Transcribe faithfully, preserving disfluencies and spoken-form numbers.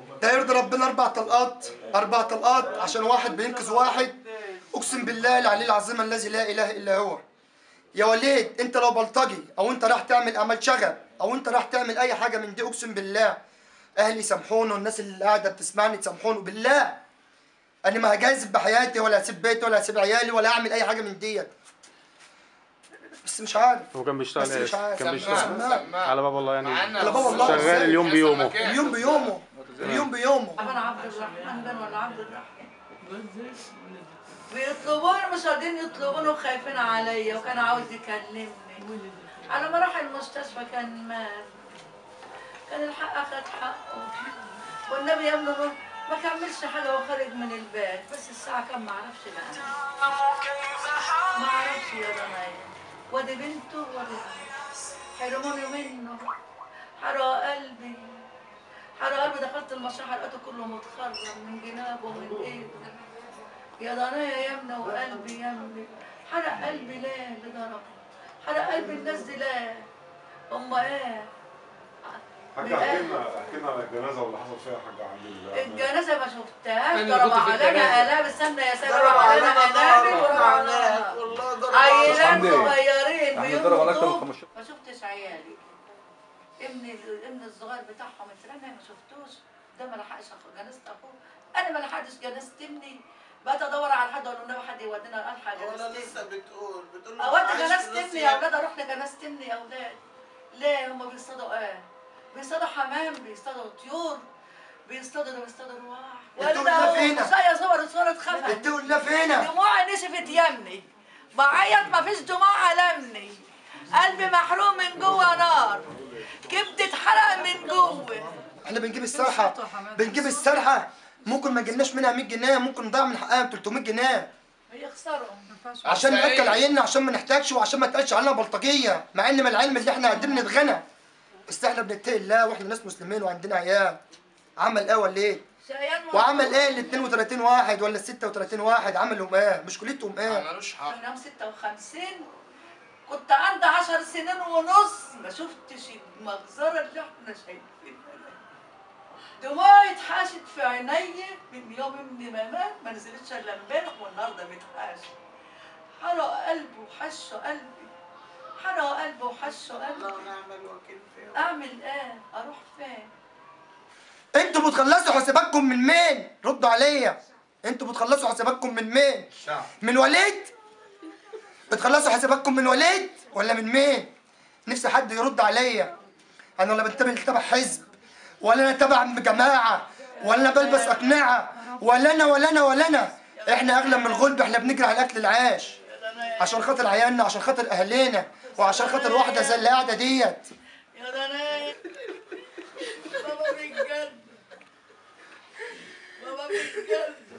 ده يرضي ربنا اربع طلقات اربع طلقات عشان واحد بينقذ واحد. اقسم بالله العلي العظيم الذي لا اله الا هو. يا وليد انت لو بلطجي او انت راح تعمل اعمال شغب او انت راح تعمل اي حاجه من دي، اقسم بالله اهلي سامحوني والناس اللي قاعده بتسمعني تسامحوني بالله. انا ما هجازف بحياتي ولا هسيب بيتي ولا هسيب عيالي ولا اعمل اي حاجه من ديت. بس مش عارف. هو كان بيشتغل ايه؟ كان بيشتغل على باب الله يعني. على باب الله شغال اليوم بيومه. اليوم بيومه اليوم بيومه. انا عبد الرحمن بن ولا عبد الرحمن بيطلبوني، مش راضيين يطلبوني وخايفين عليا، وكان عاوز يكلمني. على ما راح المستشفى كان مات، كان الحق اخد حقه، والنبي يا ابني ما كملش حاجه وخرج من البيت، بس الساعه كام ما اعرفش بقى، ما اعرفش يا ضنايا. وادي بنته وادي حرموني منه، حرق قلبي حرق قلبي. دخلت المشرحه لقيته كله متخرم من جنابه ومن ايده. يا ضنايا يا ابني وقلبي يا ابني، حرق قلبي ليه اللي ضربه؟ حرق قلبي الناس دي ليه؟ هم ايه؟ حاجة احكي لنا احكي لنا على الجنازة واللي حصل فيها يا حاجة عندي. الجنازة ما شفتهاش، ضرب علينا آلاف. استنى يا سيدي، ضرب علينا آلاف وضرب علينا عيلان صغيرين بيموتوا. ما شفتش عيالي. ابني الابن الصغير بتاعهم اترمى، ما شفتوش. ده ما لحقش جنازة اخوه، انا ما لحقتش جنازة ابني. بقيت ادور على حد، اقول له النبي حد يودينا الحق جنازة ابني. لسه بتقول بتقول اودي جنازة ابني يا اولاد، اروح لجنازة ابني يا اولاد. ليه هم بيصطادوا ايه؟ بيصطادوا حمام، بيصطادوا طيور، بيصطادوا ده بيصطادوا رواح. والده وصايا صور صورة خفت. انت ولا فينا؟ دموعي نشفت يمي، بعيط ما فيش دموع لمني، قلبي محروق من جوه نار، كبدي اتحرق من جوه. احنا بنجيب السرحه بنجيب السرحه ممكن ما جبناش منها مية جنيه، ممكن نضيع من حقها تلتمية جنيه يخسروا عشان ناكل عيالنا، عشان ما نحتاجش، وعشان ما تقالش علينا بلطجيه، مع ان من العلم اللي احنا قاعدين نتغنى. بس احنا بنتقي الله واحنا ناس مسلمين وعندنا عيال. عمل ايه ولا ايه؟ وعمل ايه ال اتنين وتلاتين واحد ولا ال ستة وتلاتين واحد؟ عملهم ايه؟ مشكلتهم ايه؟ ما عملوش حاجه. انا يوم ستة وخمسين كنت عندي عشر سنين ونص، ما شفتش المجزره اللي احنا شايفينها. دموعي اتحاشت في عيني من يوم ابني ما مات، ما نزلتش الا امبارح والنهارده متحاشت. حرق قلبي وحشه قلبي، حرق قلبي وحشه قلبي. الله ونعم الوكيل فيه. اعمل ايه؟ اروح فين؟ انتوا بتخلصوا حساباتكم من مين؟ ردوا عليا. انتوا بتخلصوا حساباتكم من مين؟ الشعب. من وليد؟ بتخلصوا حساباتكم من وليد ولا من مين؟ نفسي حد يرد عليا. انا ولا بنتبه تبع حزب، ولا انا تبع جماعه، ولا انا بلبس اقنعه، ولا انا ولا انا ولا انا. احنا اغلى من الغلب، احنا بنجري على اكل العيش عشان خاطر عيالنا، عشان خاطر اهالينا، وعشان خاطر واحده زي اللي قاعده ديت. يا ضنايا بابا بيتجنن، بابا بيتجنن.